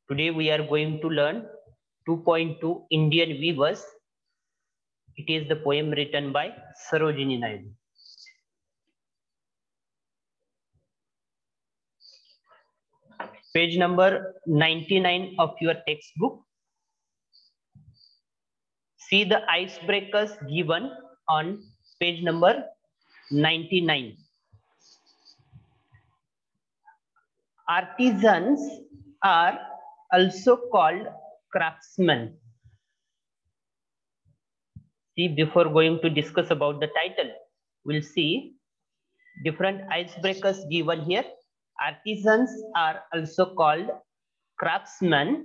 Today we are going to learn 2.2 Indian Weavers. It is the poem written by Sarojini Naidu. Page number 99 of your textbook. See the icebreakers given on page number 99. Artisans are also called craftsmen. See, before going to discuss about the title, we'll see different icebreakers given here. Artisans are also called craftsmen.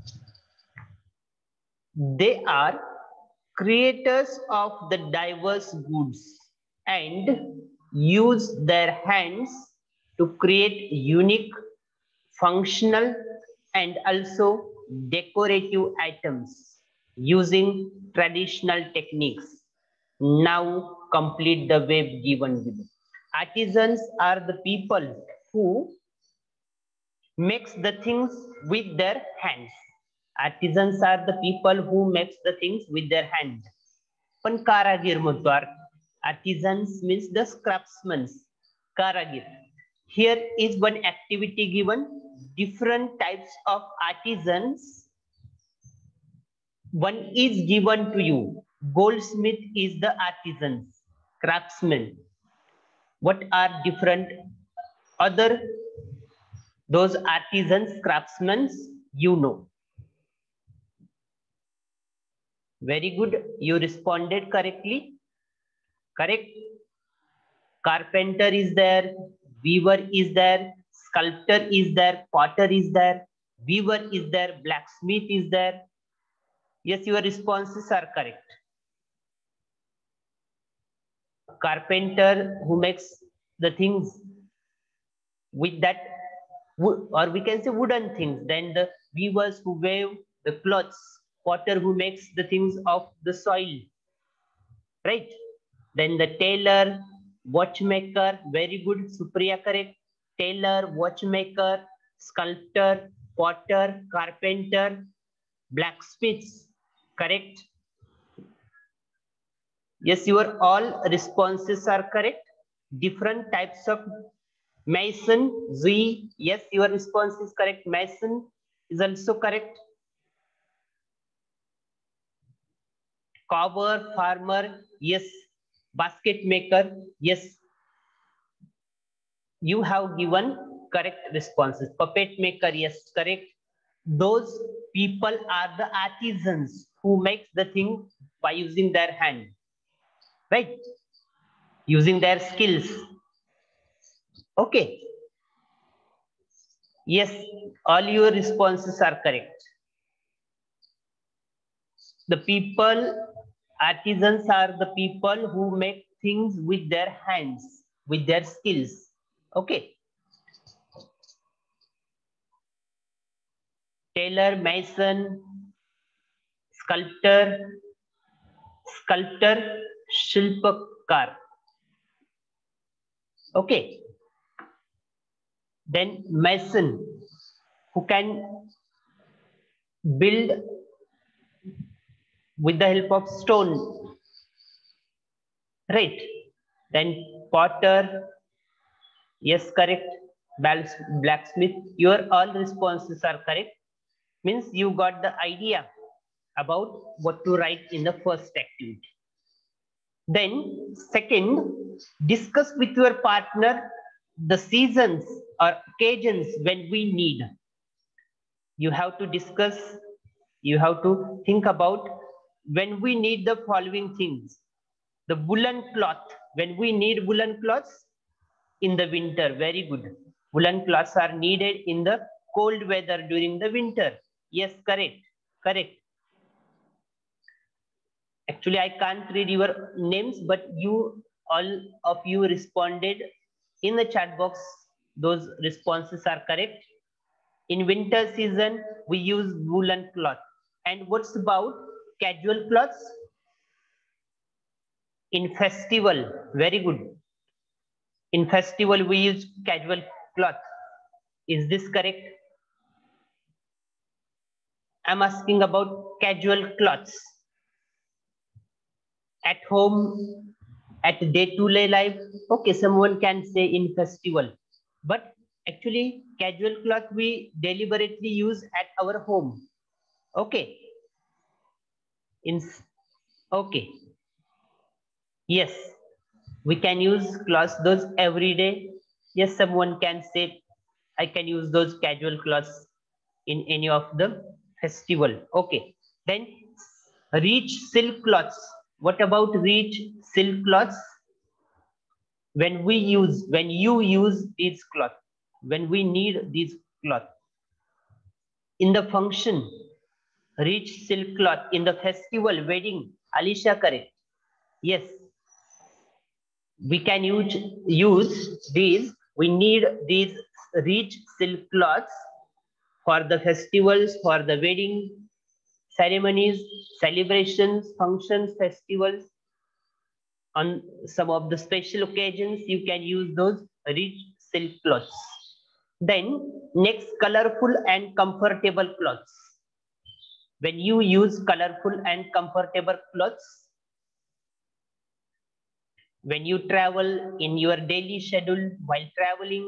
They are creators of the diverse goods and use their hands to create unique, functional, and also decorative items using traditional techniques. Now complete the web given below. Artisans are the people who makes the things with their hands. Artisans are the people who makes the things with their hands. पण कारागीर म्हणतो artisans means the craftsmen. Karagir. Here is one activity given. Different types of artisans. One is given to you. Goldsmith is the artisans, craftsmen. What are different other those artisans, craftsmen? You know. Very good. You responded correctly. Correct. Carpenter is there. Weaver is there. Sculptor is there. Potter is there. Weaver is there. Blacksmith is there. Yes, your responses are correct. Carpenter who makes the things with that wood, or we can say wooden things. Then the weavers who weave the clothes. Potter who makes the things of the soil. Right? Then the tailor, watchmaker, very good, Supriya, correct. Tailor, watchmaker, sculptor, potter, carpenter, blacksmiths, correct. Yes, your all responses are correct. Different types of mason, Z, yes, your response is correct. Mason is also correct. Cobbler, farmer, yes. Basket maker, yes. You have given correct responses. Puppet maker, yes, correct. Those people are the artisans who make the thing by using their hand, right? Using their skills. Okay. Yes, all your responses are correct. The people, artisans are the people who make things with their hands, with their skills. Okay. Tailor, mason, sculptor, shilpakar. Okay. Then mason, who can build with the help of stone. Right. Then potter, yes, correct. Blacksmith, your all responses are correct. Means you got the idea about what to write in the first activity. Then second, discuss with your partner the seasons or occasions when we need. You have to discuss, you have to think about when we need the following things. The woolen cloth, when we need woolen cloths in the winter, very good. Woolen cloths are needed in the cold weather during the winter. Yes, correct, correct. Actually, I can't read your names, but you, all of you responded in the chat box. Those responses are correct. In winter season, we use woolen cloth. And what's about casual clothes? In festival, very good. In festival, we use casual cloth. Is this correct? I'm asking about casual clothes. At home, at day-to-day life, okay, someone can say in festival, but actually casual cloth we deliberately use at our home. Okay, in okay, yes, we can use clothes those every day. Yes, someone can say I can use those casual clothes in any of the festival. Okay, then rich silk cloths. What about rich silk cloths? When you use these cloth, when we need these cloth in the function, rich silk cloth in the festival, wedding, Alisha, correct? Yes, we can use these. We need these rich silk cloths for the festivals, for the wedding ceremonies, celebrations, functions, festivals. On some of the special occasions, you can use those rich silk cloths. Then next, colorful and comfortable clothes. When you use colorful and comfortable clothes, when you travel in your daily schedule while traveling,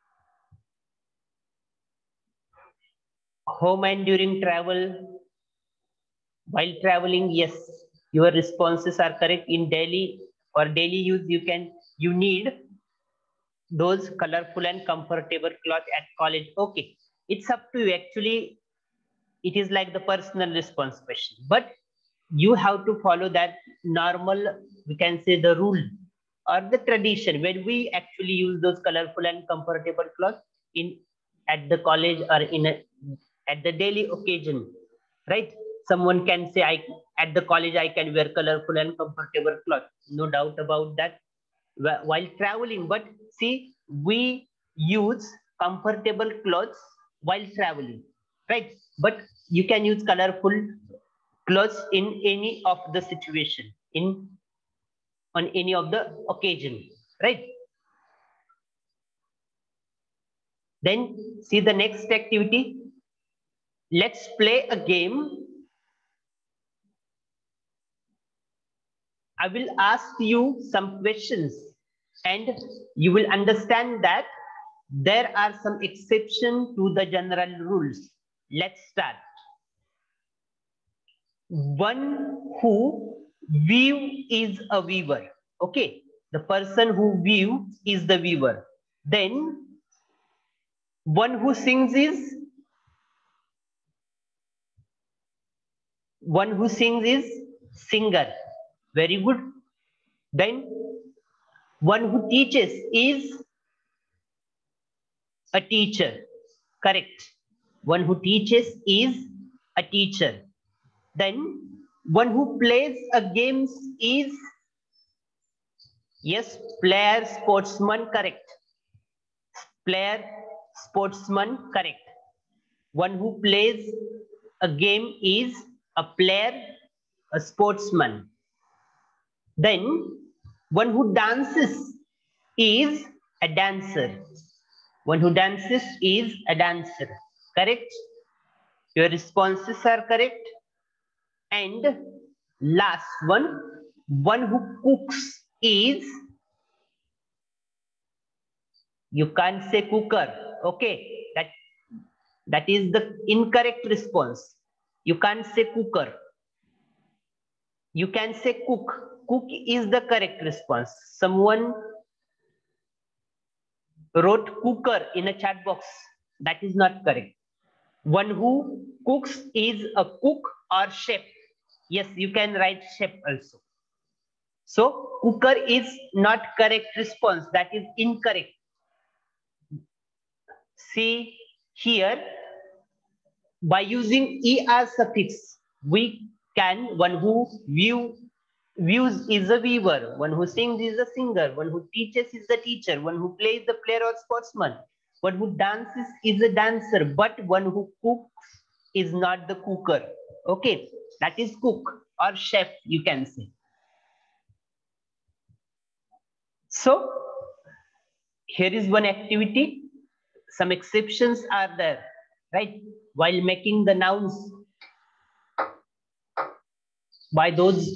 home and during travel, while traveling, yes, your responses are correct. In daily or daily use, you need those colorful and comfortable cloth at college. Okay, it's up to you. Actually, it is like the personal response question, but you have to follow that normal, we can say the rule or the tradition when we actually use those colorful and comfortable clothes in at the college or at the daily occasion, right? Someone can say I at the college I can wear colorful and comfortable clothes, no doubt about that, while traveling. But see, we use comfortable clothes while traveling, right? But you can use colorful clothes in any of the situation, in on any of the occasion, right? Then see the next activity. Let's play a game. I will ask you some questions and you will understand that there are some exceptions to the general rules. Let's start. One who view is a viewer. Okay, the person who view is the viewer. Then one who sings is singer. Very good. Then one who teaches is a teacher. Correct. One who teaches is a teacher. Then one who plays a game is, yes, player, sportsman, correct. Player, sportsman, correct. One who plays a game is a player, a sportsman. Then one who dances is a dancer. One who dances is a dancer. Correct? Your responses are correct. And last one who cooks is, you can't say cooker. Okay, that is the incorrect response. You can't say cooker. You can say cook. Cook is the correct response. Someone wrote cooker in a chat box. That is not correct. One who cooks is a cook or chef. Yes, you can write chef also. So cooker is not correct response. That is incorrect. See here, by using er suffix, we can, one who views is a viewer, one who sings is a singer, one who teaches is the teacher, one who plays the player or sportsman, one who dances is a dancer, but one who cooks is not the cooker. Okay, that is cook or chef, you can say. So here is one activity. Some exceptions are there, right? While making the nouns, by those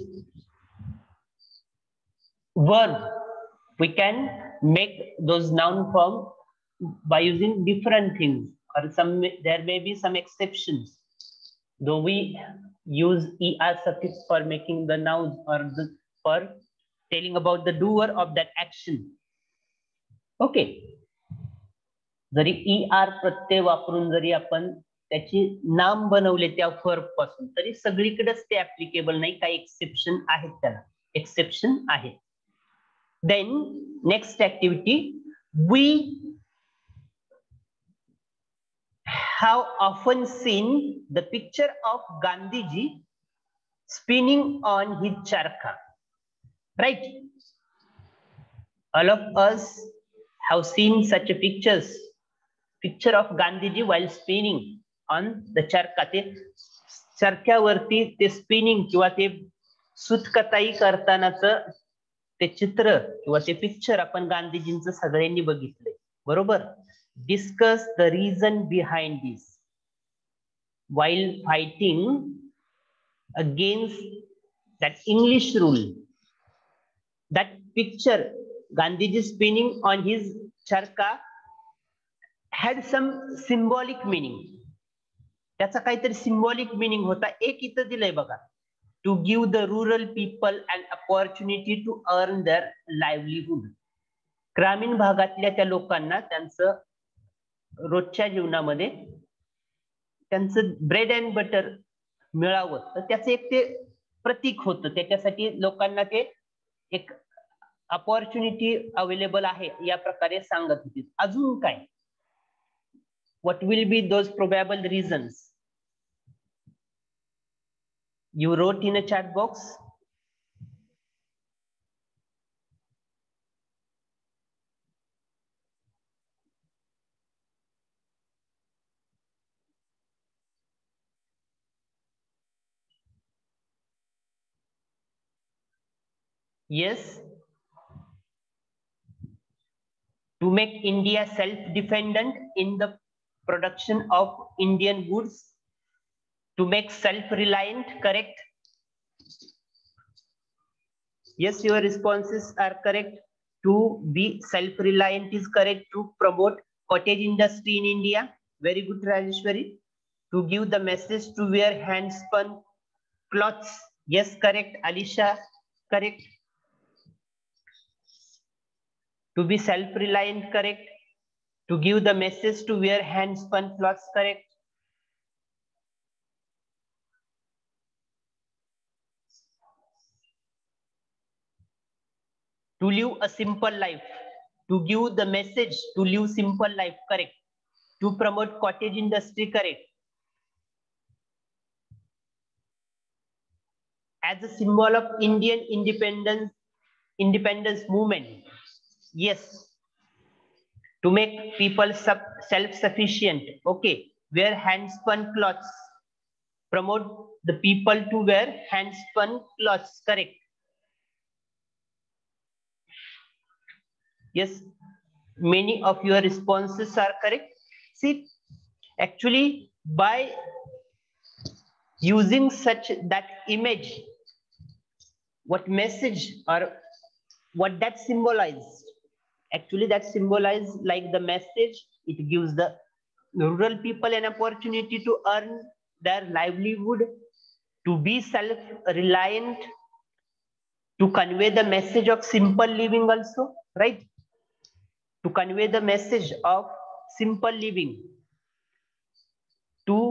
verbs, we can make those noun form by using different things, or there may be some exceptions. Though we use er suffix for making the nouns or for telling about the doer of that action. Okay. Zari er प्रत्यय वापरून जरी आपण त्याची नाम बनवले त्या verb पासून, तरी सगळीकडेच ते ऍप्लिकेबल नाही, काही एक्सेप्शन आहेत, त्याला एक्सेप्शन आहे. Then next activity, we have often seen the picture of Gandhiji spinning on his charkha, right? All of us have seen such a picture of Gandhiji while spinning on the charkha. ते चरख्यावरती ते spinning किंवा ते सुतकताई करतानाचं ते चित्र किंवा ते picture आपण गांधीजींचं सगळ्यांनी बघितलंय, बरोबर? Discuss the reason behind this. While fighting against that English rule, that picture, Gandhiji spinning on his charkha, had some symbolic meaning. त्याचा काहीतरी symbolic meaning होता. एक इथं दिलंय बघा, to give the rural people an opportunity to earn their livelihood. ग्रामीण भागातल्या त्या लोकांना त्यांचं रोजच्या जीवनामध्ये त्यांचं ब्रेड अँड बटर मिळावं, तर त्याचं एक ते प्रतीक होतं. त्याच्यासाठी लोकांना ते एक अपॉर्च्युनिटी अवेलेबल आहे या प्रकारे सांगत होती. अजून काय, what will be those probable reasons? You wrote in a chat box. Yes, to make India self-dependent in the production of Indian goods, to make self-reliant, correct? Yes, your responses are correct. To be self-reliant is correct. To promote cottage industry in India, very good, Rajeshwari. To give the message to wear hand-spun cloths, yes, correct. Alisha, correct. To be self-reliant, correct. To give the message to wear hand-spun cloths, correct. To live a simple life. To give the message to live simple life, correct. To promote cottage industry, correct. As a symbol of Indian independence movement, yes. To make people self-sufficient, okay. Wear hand-spun cloths. Promote the people to wear hand-spun cloths, correct. Yes, many of your responses are correct. See, actually, by using such that image, what message or what that symbolized, actually that symbolized like the message, it gives the rural people an opportunity to earn their livelihood, to be self-reliant, to convey the message of simple living also, right? To convey the message of simple living, to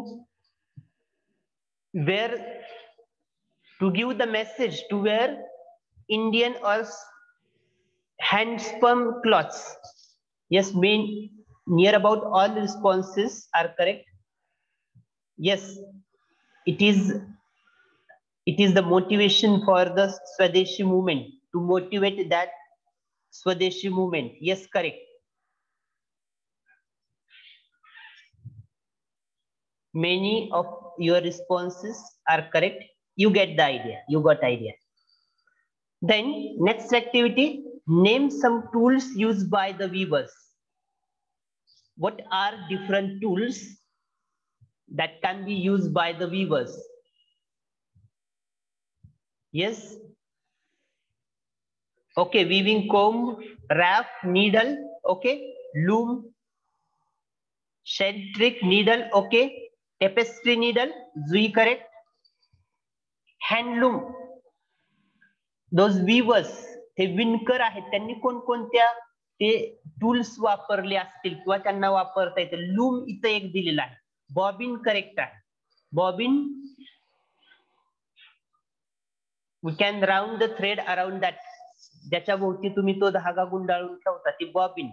give the message to wear Indian or hand-spun cloths. Yes, near about all the responses are correct. Yes, it is the motivation for the Swadeshi movement, to motivate that Swadeshi movement. Yes, correct. Many of your responses are correct. You get the idea. You got idea. Then next activity, name some tools used by the weavers. What are different tools that can be used by the weavers? Yes. Okay, weaving comb, raft, needle, okay, loom, centric needle, okay, tapestry needle, Zui correct. Handloom, those weavers, हे विणकर आहेत, त्यांनी कोणकोणत्या ते tools वापरले असतील किंवा त्यांना वापरता येते. लूम इथं एक दिलेला आहे. बॉबिन करेक्ट आहे. Bobbin, we can round the thread around that, ज्याच्या भोवती तुम्ही तो धागा गुंडाळून ठेवता ती bobbin.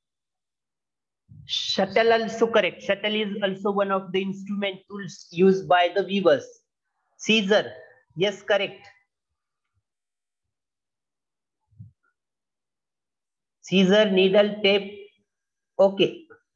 Shuttle also correct. Shuttle is also one of the instrument tools used by the weavers. Scissor, yes correct. Scissor, needle, tape, okay.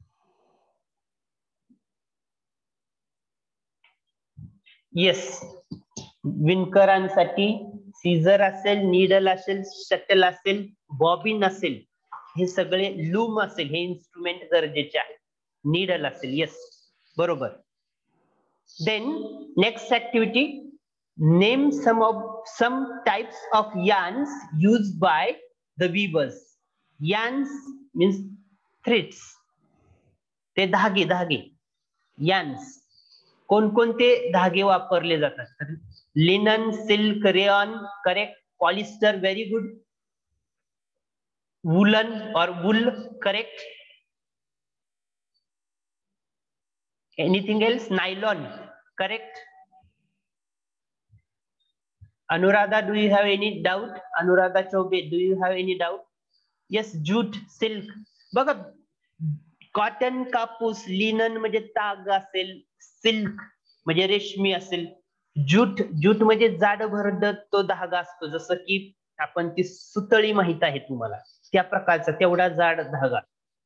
Yes, विणकरांसाठी scissor असेल, नीडल असेल, शटल असेल, बॉबिन असेल, हे सगळे, लूम असेल, हे इन्स्ट्रुमेंट गरजेचे आहे. नीडल असेल, येस बरोबर. Then next activity, name some types of yarns used by the weavers. Yarns means threads, ते धागे, धागे, yarns. कोणकोणते धागे वापरले जातात? Linen, silk, rayon correct. Polyester, very good. Woollen और wool correct. Anything else? Nylon correct. Anuradha, do you have any doubt? Anuradha Choubey, do you have any doubt? Yes, jute, silk. बघा, cotton कापूस, लिनन म्हणजे ताग असेल, सिल्क म्हणजे रेशमी असेल, जूट, जूट म्हणजे जाड भरड तो धागा असतो, जसं की आपण ती सुतळी माहित आहे तुम्हाला, त्या प्रकारचा तेवढा जाड धागा.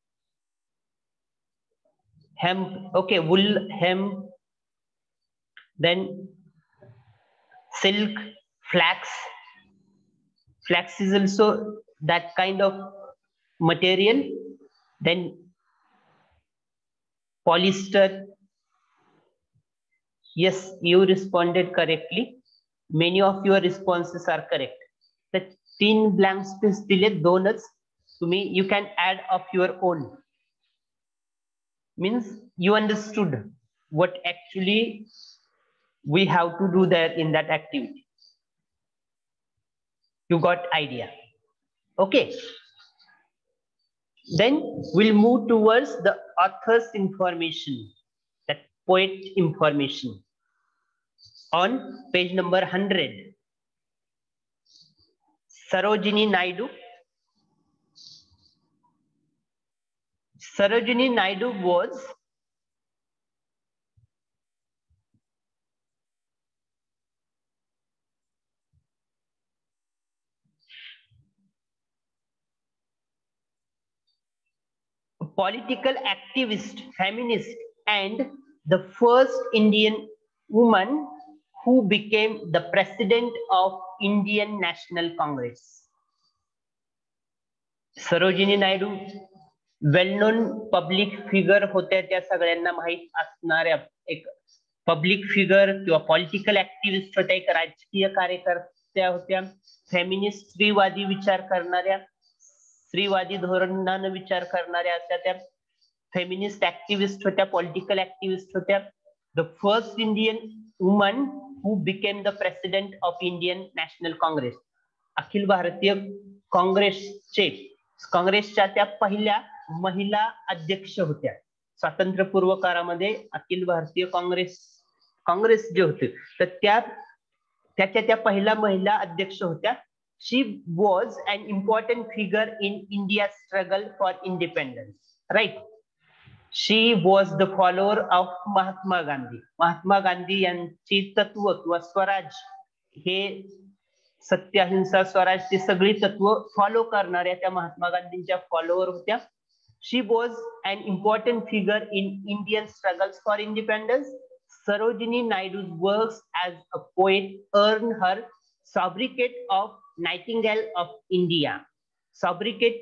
Hemp, okay, wool, hemp. Then silk, flax. Flax is also that kind of material. Then polyester. Yes, you responded correctly. Many of your responses are correct. The 3 blank space दिले, 2च तुम्ही, you can add of your own. Means you understood what actually we have to do there in that activity. You got idea, okay? Then we'll move towards the author's information, that poet information, on page number 100. Sarojini Naidu. Sarojini Naidu was a political activist, feminist, and the first Indian woman who became the president of Indian National Congress. Sarojini Naidu well known public figure होत्या, त्या सगळ्यांना माहित असणाऱ्या एक public figure किंवा political activist होत्या, एक राजकीय कार्यकर्त्या होत्या, फेमिनिस्ट, स्त्रीवादी विचार करणाऱ्या, स्त्रीवादी धोरणानं विचार करणाऱ्या अशा त्या फेमिनिस्ट ऍक्टिव्हिस्ट होत्या, पॉलिटिकल ऍक्टिव्हिस्ट होत्या. The first Indian woman who became the president of Indian National Congress. अखिल भारतीय काँग्रेसच्या त्या पहिल्या महिला अध्यक्ष होत्या. स्वातंत्र्यपूर्व काळामध्ये अखिल भारतीय काँग्रेस जे होते, तर त्या पहिल्या महिला अध्यक्ष होत्या. She was an important figure in India's struggle for independence, right? She was the follower of Mahatma Gandhi. Mahatma Gandhi यांची तत्व किंवा स्वराज, हे सत्य, अहिंसा, स्वराज, ती सगळी तत्व फॉलो करणाऱ्या त्या महात्मा गांधींच्या फॉलोअर होत्या. She was an important figure in Indian struggles for independence. Sarojini Naidu's works as a poet earned her sobriquet of Nightingale of India. Sobriquet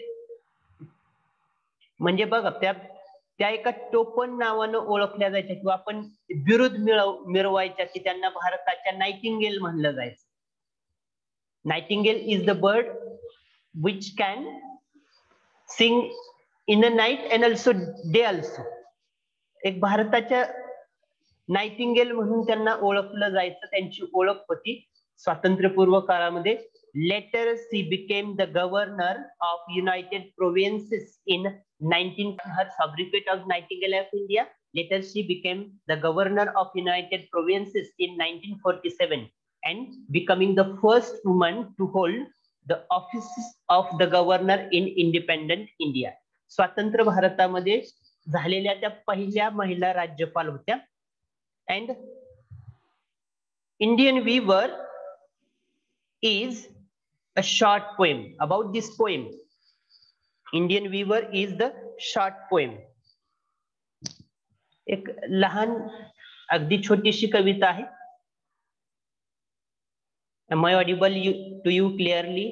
म्हणजे बघा, त्या एका टोपण नावानं ओळखल्या जायच्या किंवा आपण विरोध मिरवायच्या की त्यांना भारताच्या नाइटिंगेल म्हणलं जायचं. Nightingale is the bird which can sing in the night and also day also. एक भारताच्या नाइटिंगेल म्हणून त्यांना ओळखलं जायचं, त्यांची ओळख होती स्वातंत्र्यपूर्व काळामध्ये. Later she became the governor of United Provinces in 19 her sobriquet of Nightingale of India. Later she became the governor of United Provinces in 1947 and becoming the first woman to hold the office of the governor in independent India. स्वतंत्र भारतामध्ये झालेल्या त्या पहिल्या महिला राज्यपाल होत्या. And Indian Weaver is a short poem. About this poem, Indian Weaver is the short poem. एक लहान अगदी छोटीशी कविता आहे. Am I audible to you clearly?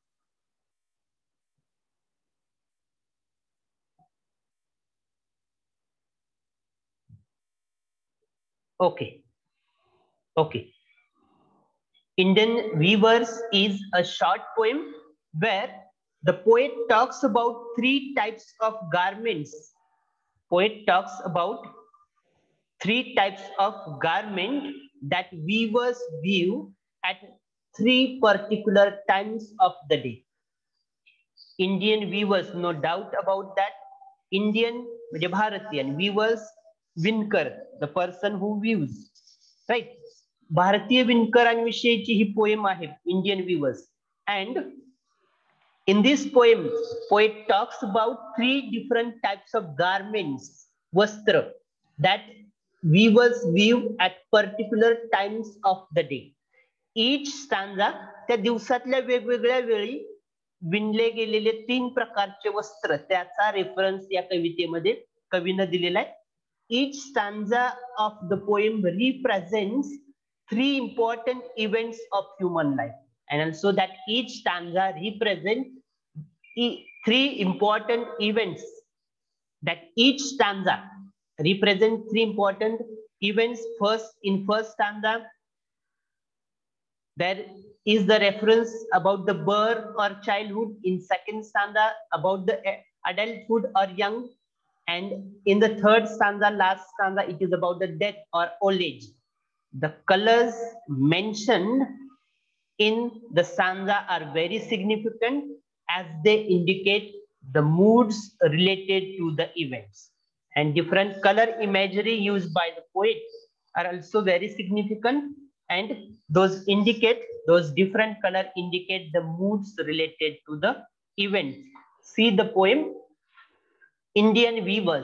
Okay. Okay. Indian Weavers is a short poem where the poet talks about 3 types of garments. Poet talks about 3 types of garment that weavers weave at 3 particular times of the day. Indian weavers, no doubt about that. Indian, Bharatian weavers, विणकर, the person who weaves, right? भारतीय विणकरांविषयीची ही poem आहे, Indian weavers. And in this poem, poet talks about 3 different types of garments, वस्त्र, that weavers weave at particular times of the day. Each stanza त्या दिवसातल्या वेगवेगळ्या वेळी विणले गेलेले 3 प्रकारचे वस्त्र, त्याचा रेफरन्स या कवितेमध्ये कवीने दिलेला आहे. Each stanza of the poem represents 3 important events of human life, and also that each stanza represents 3 important events. That each stanza represents 3 important events. In first stanza, there is the reference about the birth or childhood. In second stanza, about the adulthood or young. And in the third stanza, last stanza, it is about the death or old age. The colors mentioned in the stanza are very significant as they indicate the moods related to the events. And different color imagery used by the poet are also very significant, and those different color indicate the moods related to the event. See the poem, Indian Weavers.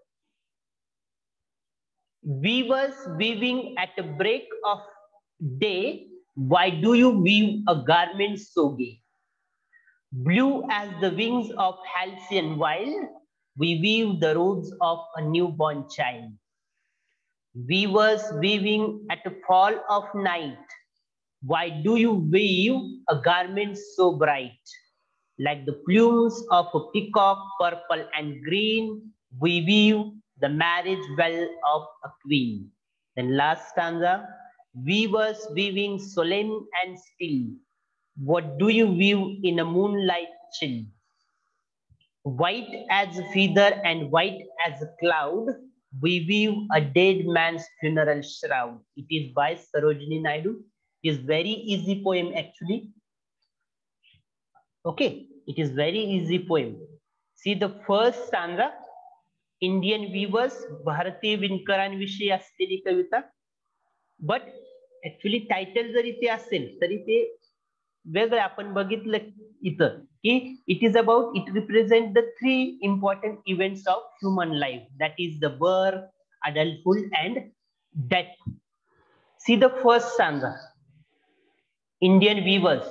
Weavers weaving at a break of day, why do you weave a garment so gay? Blue as the wings of halcyon wild, we weave the robes of a newborn child. Weavers weaving at the fall of night, why do you weave a garment so bright? Like the plumes of a peacock, purple and green, we weave the marriage well of a queen. Then last stanza, weavers weaving solemn and still, what do you weave in a moonlight chill? White as a feather and white as a cloud, we weave a dead man's funeral shroud. It is by Sarojini Naidu. It is very easy poem actually. Okay, it is very easy poem. See the first stanza, Indian Weavers, भारतीय विणकरांविषयी असलेली कविता. But actually title जरी ते असेल तरी ते वेगळं आपण बघितलं इथं की it is about, it represent the 3 important events of human life, that is the birth, adulthood and death. See the first stanza, Indian Weavers.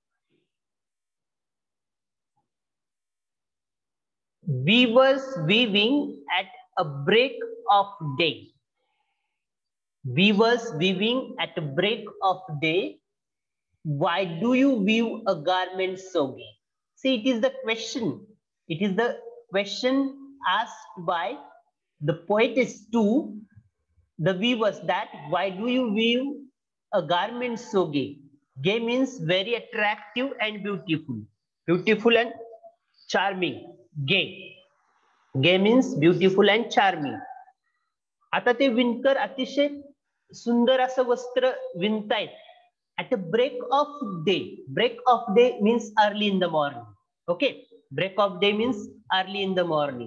Weavers weaving at a break of day. Weavers weaving at a break of day, why do you weave a garment so gay? See, it is the question. It is the question asked by the poetess to the weavers, that why do you weave a garment so gay? Gay means very attractive and beautiful. Beautiful and charming. Gay. Gay means beautiful and charming. आता ते विणकर अतिशय सुंदर असं वस्त्र विणतायत. At a break of day. Break of day means early in the morning. Okay. Break of day means early in the morning.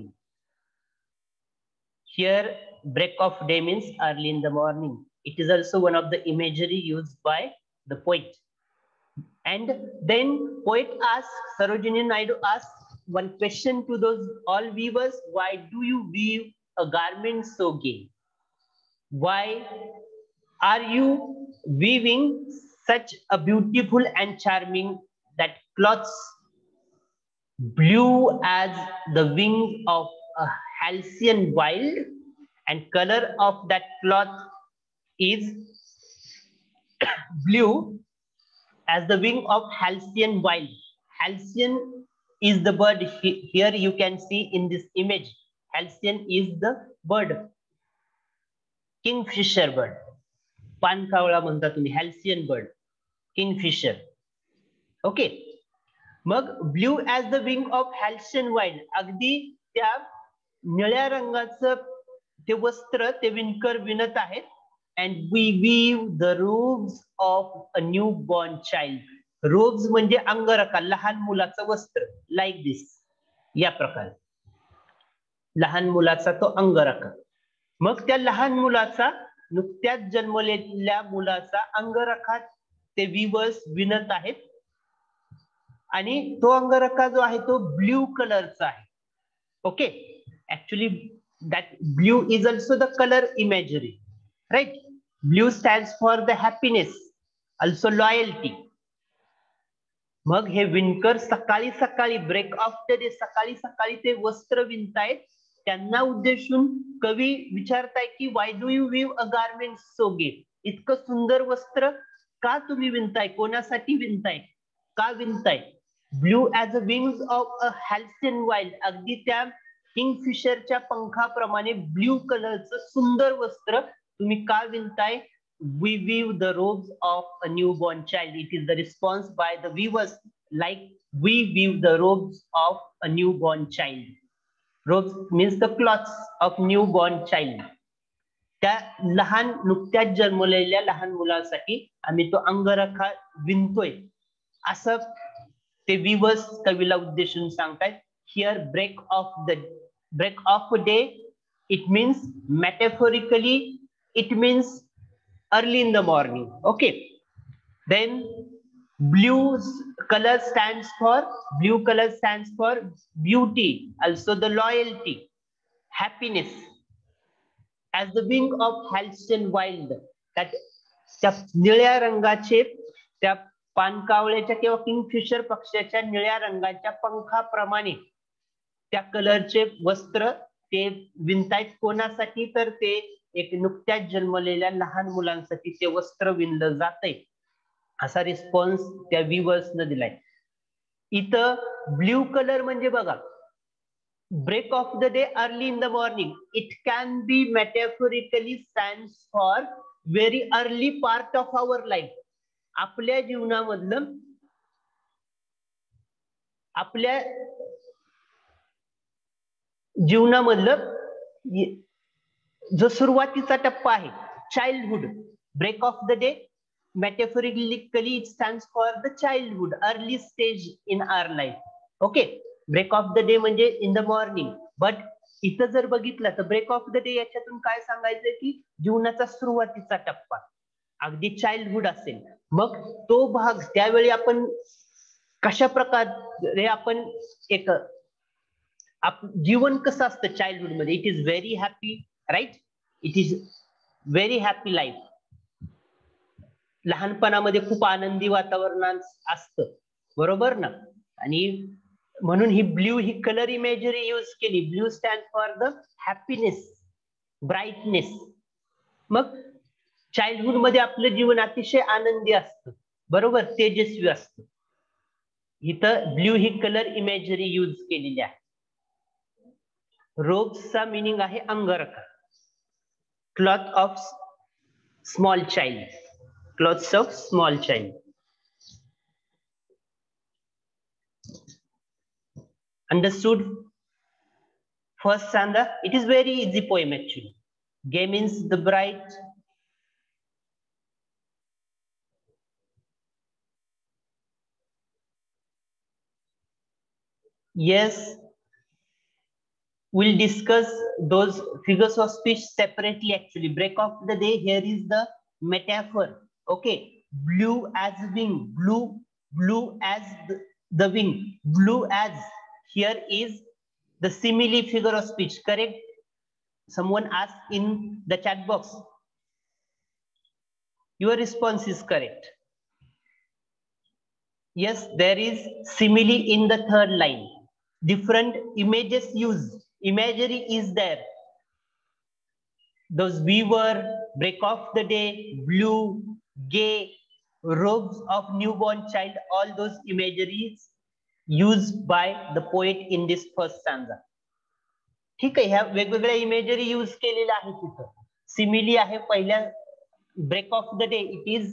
Here, break of day means early in the morning. It is also one of the imagery used by the poet. And then poet asks, Sarojini Naidu asks one question to those all weavers: why do you weave a garment so gay? Why are you weaving such a beautiful and charming that cloths blue as the wings of a halcyon wild, and color of that cloth is blue as the wing of halcyon wild. Halcyon is the bird. Here you can see in this image. Halcyon is the bird. Kingfisher bird. पानकावळा म्हणता तुम्ही. Halcyon bird. Kingfisher. Okay. मग blue as the wing of halcyon wild. अगदी त्या निळ्या रंगाचं ते वस्त्र ते विणकर विणत आहेत. And we weave the robes of a new born child. Robes म्हणजे अंगरखा, लहान मुलाचं वस्त्र. Like this. या प्रकारे लहान मुलाचा तो अंगरखा. मग त्या लहान मुलाचा, नुकत्याच जन्मलेल्या मुलाचा अंगरखा ते वीवर्स विणत आहेत. आणि तो अंगरखा जो आहे तो ब्ल्यू कलरचा आहे. Okay. Actually that blue is also the colour imagery, right. Blue stands for the happiness, also loyalty. मग हे विणकर सकाळी सकाळी ब्रेक ऑफ द डे, सकाळी सकाळी ते वस्त्र विणतायत. त्यांना उद्देशून कवी विचारताय की why do you weave a garment so gay. इतकं सुंदर वस्त्र का तुम्ही विणताय, कोणासाठी विणताय, का विणताय. Blue as a wings of a halcyon wild. अगदी त्या किंगफिशरच्या पंखाप्रमाणे ब्ल्यू कलरचं सुंदर वस्त्र तुम्ही का विणताय. We weave the robes of a newborn child. It is the response by the weavers, like we weave the robes of a newborn child. Robes means the cloths of newborn child. त्या लहान नुकत्याच जन्मलेल्या लहान मुलासाठी आम्ही तो अंगरखा विणतोय असं ते weavers कवीला उद्देशून सांगतात. Here break of day, it means metaphorically, it means early in the morning. Okay. Then blue color stands for beauty, also the loyalty, happiness. As the wing of halcyon wild, that त्या निळ्या रंगाचे, त्या पानकावळ्याच्या किंवा Kingfisher पक्ष्याच्या निळ्या रंगाच्या पंखाप्रमाणे त्या कलरचे वस्त्र ते विणतायत. कोणासाठी, तर ते एक नुकत्याच जन्मलेल्या लहान मुलांसाठी ते वस्त्र विणलं जातंय. असा रिस्पॉन्स त्या वीवर्सनं दिलाय. इथं ब्ल्यू कलर म्हणजे बघा, break of the day, early in the morning. It can be metaphorically stands for very early part of our life. आपल्या जीवनामधलं, जो सुरुवातीचा टप्पा आहे, childhood. Break of the day metaphorically it stands for the childhood, early stage in our life. Okay. Break of the day म्हणजे in the morning. But इथं जर बघितलं तर ब्रेक ऑफ द डे याच्यातून काय सांगायचंय की जीवनाचा सुरुवातीचा टप्पा, अगदी चाइल्डहुड असेल. मग तो भाग त्यावेळी आपण कशा प्रकारे आपण एक जीवन कसं असतं चाइल्डहुड मध्ये. It is very happy, right. It is very happy life. लहानपणामध्ये खूप आनंदी वातावरण असतं, बरोबर ना. आणि म्हणून ही ब्ल्यू ही कलर इमेजरी यूज केली. Blue stand for the happiness, brightness. मग चाइल्डहुड मध्ये आपलं जीवन अतिशय आनंदी असतं, बरोबर, तेजस्वी असतं. इथं ब्ल्यू ही कलर इमेजरी यूज केलेली आहे. रोब्सचा मिनिंग आहे अंगरखा. Cloth of small child, cloths of small child. Understood? First stanza. It is very easy poem actually. Gay means the bright. Yes, we'll discuss those figures of speech separately actually. Break of the day, here is the metaphor. Okay, blue as wing, blue as the wing, blue as, here is the simile figure of speech, correct? Someone asked in the chat box. Your response is correct. Yes, there is simile in the third line. Different images used. Imagery is there. Those weaver, break of the day, blue, gay, robes of newborn child, all those imageries used by the poet in this first stanza. ठीक आहे, ह्या वेगवेगळ्या imagery use केलेल्या आहेत तिथं. Simile आहे पहिल्या break of the day,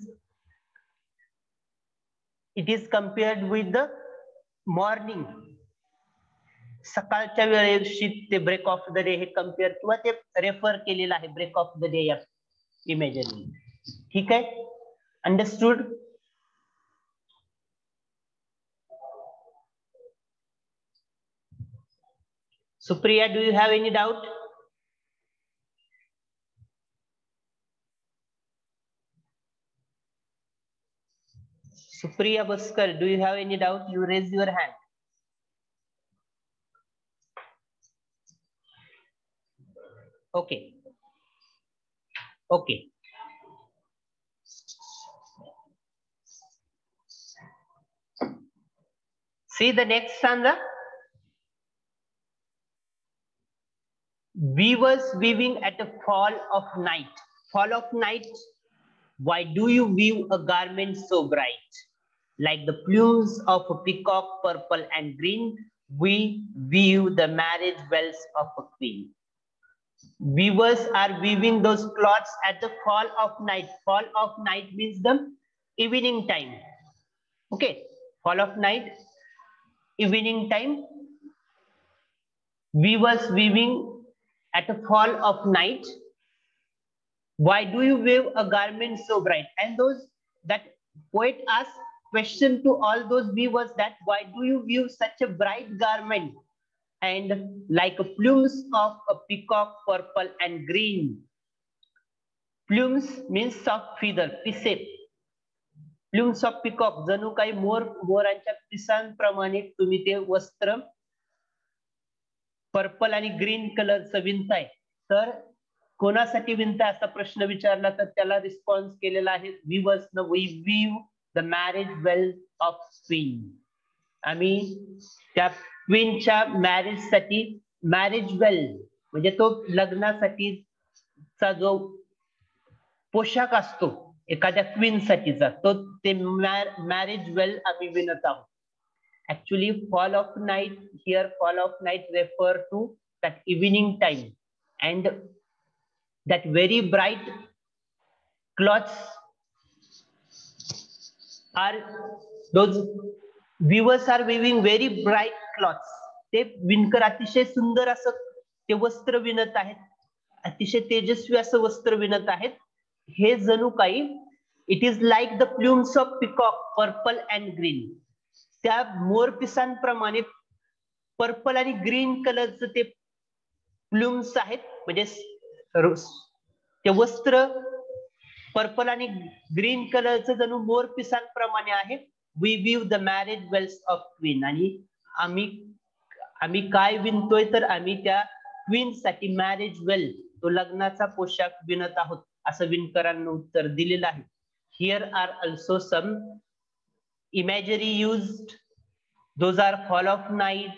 it is compared with the morning. सकाळच्या वेळेशी ते ब्रेक ऑफ द डे हे कम्पेअर किंवा ते रेफर केलेलं आहे ब्रेक ऑफ द डे या इमेजरी. ठीक आहे, understood? Supriya, do you have any doubt? Supriya Baskar, do you have any doubt? You raise your hand. Okay. Okay. See the next stanza. Weavers weaving at the fall of night. Fall of night. Why do you weave a garment so bright? Like the plumes of a peacock, purple and green, we weave the marriage bells of a queen. Weavers are weaving those cloths at the fall of night. Fall of night means the evening time. Okay, fall of night, evening time. Weavers weaving at the fall of night. Why do you weave a garment so bright? And those, that poet asks question to all those weavers, that why do you weave such a bright garment? And like a plumes of a peacock, purple and green. Plumes means soft feather, पिसे. Plumes of peacock, जणू काही मोरांच्या पिसांप्रमाणे तुम्ही ते वस्त्र purple आणि green कलरचं विणताय. तर कोणासाठी विणताय असा प्रश्न विचारला तर त्याला रिस्पॉन्स केलेला आहे वीवर्स न. We weave the marriage veil of queen. आम्ही त्या क्वीनच्या मॅरेज साठी, मॅरेज वेल म्हणजे तो लग्नासाठीचा जो पोशाख असतो एखाद्या क्वीन साठीचा, तो ते मॅरेज वेल आम्ही विणत आहोत. Actually, fall of night here, fall of night refer to that evening time, and that very bright cloths are, those weavers are weaving very bright cloths. ते विणकर अतिशय सुंदर असं ते वस्त्र विणत आहेत, अतिशय तेजस्वी असं वस्त्र विणत आहेत. हे जणू काही, it is like the plumes of peacock, purple and green. त्या मोरपिसांप्रमाणे पर्पल आणि ग्रीन कलरचं ते प्लूम्स आहेत, म्हणजे ते वस्त्र पर्पल आणि ग्रीन कलरचं जणू मोरपिसांप्रमाणे आहे. We weave the marriage veils of queen. आणि आम्ही काय विणतोय तर आम्ही त्या क्वीन साठी मॅरेज वेल, तो लग्नाचा पोशाख विणत आहोत, असं विणकरांना उत्तर दिलेलं आहे. Here are also some imagery used. Those are fall of night,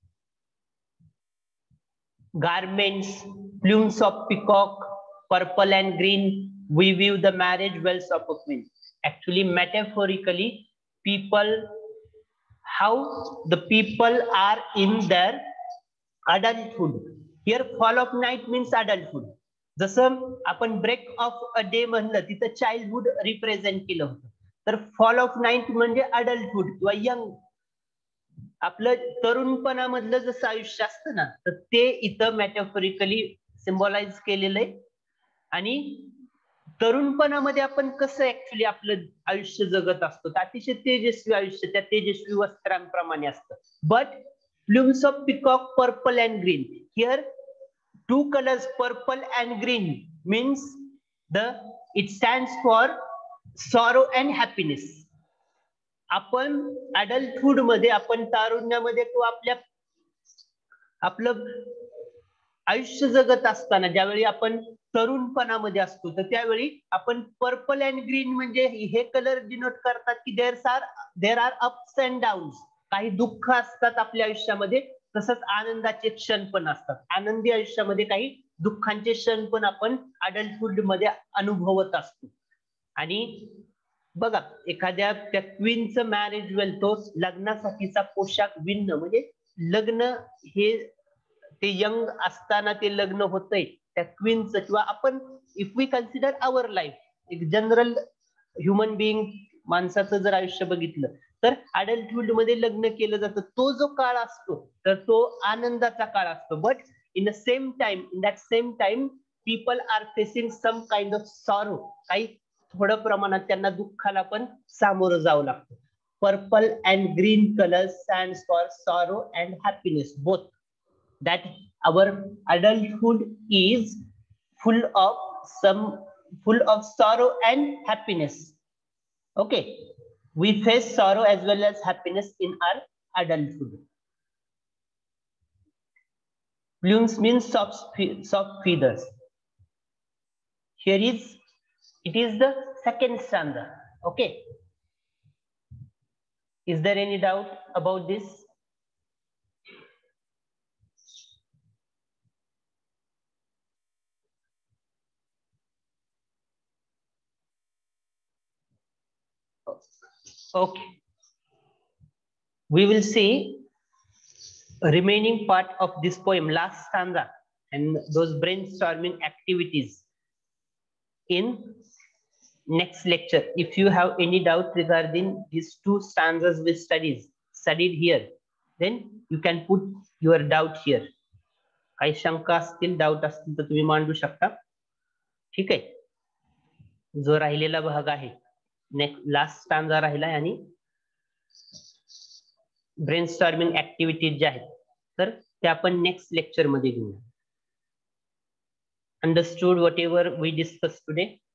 garments, plumes of peacock, purple and green, we weave the marriage bells of a queen. Actually, metaphorically, people, how the people are in their adulthood. Here fall of night means adulthood. जसं आपण break of a day म्हणलं तिथं childhood represent केलं होतं, तर fall of night म्हणजे adulthood किंवा young आपलं तरुणपणामधलं जसं आयुष्य असतं ना, तर ते इथं मेटाफॉरिकली सिम्बॉलाइज केलेलं आहे. आणि तरुणपणामध्ये आपण कसं ऍक्च्युली आपलं आयुष्य जगत असतो, अतिशय तेजस्वी आयुष्य त्या तेजस्वी वस्त्रांप्रमाणे असतं. But plumes of peacock purple and green, here two colours purple and green means it stands for sorrow and happiness. आपण अडल्टहुड मध्ये, आपण तारुण्यामध्ये किंवा आपलं आयुष्य जगत असताना ज्यावेळी आपण तरुणपणामध्ये असतो, तर त्यावेळी आपण पर्पल अँड ग्रीन म्हणजे हे कलर डिनोट करतात की there are ups and downs. काही दुःख असतात आपल्या आयुष्यामध्ये, तसंच आनंदाचे क्षण पण असतात. आनंदी आयुष्यामध्ये काही दुःखांचे क्षण पण आपण अडल्टहुड मध्ये अनुभवत असतो. आणि बघा, एखाद्या त्या क्वीनचं मॅरेज वेल, तो लग्नासाठीचा पोशाख विणणं म्हणजे लग्न हे ते यंग असताना ते लग्न होतंय त्या क्वीनचं. किंवा आपण if we consider our life, एक जनरल ह्युमन बिईंग माणसाचं जर आयुष्य बघितलं, तर अडल्टहुड मध्ये लग्न केलं जातं. तो जो काळ असतो तर तो आनंदाचा काळ असतो. But in that same time people are facing some kind of sorrow. काही थोडं प्रमाणात त्यांना दुःखाला पण सामोरं जावं लागतं. Purple and green colour stands for sorrow and happiness both. That our adulthood is full of sorrow and happiness. Okay, we face sorrow as well as happiness in our adulthood. Plumes means soft feathers. Here it is the second stanza. Okay, is there any doubt about this? Okay, we will see remaining part of this poem, last stanza, and those brainstorming activities in next lecture. If you have any doubt regarding these two stanzas we studied here, then you can put your doubt here. काही शंका असतील, doubt असतील तर तुम्ही मांडू शकता. ठीक आहे. जो राहिलेला भाग आहे, नेक्स्ट लास्ट स्टांजा राहिला आहे आणि ब्रेनस्टॉर्मिंग ऍक्टिव्हिटीज ज्या आहेत, तर ते आपण नेक्स्ट लेक्चर मध्ये घेऊया. Understood whatever we discuss today?